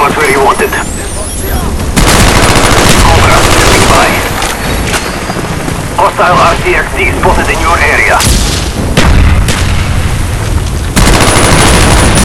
was where you wanted. Cobra, standing by. Hostile RCXD spotted in your area.